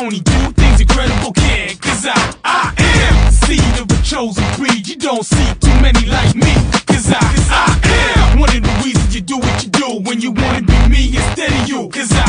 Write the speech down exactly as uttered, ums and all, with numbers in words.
only do things incredible can, cause I, I am the seed of a chosen breed. You don't see too many like me, cause I, I am one of the reasons you do what you do when you wanna be me instead of you, cause I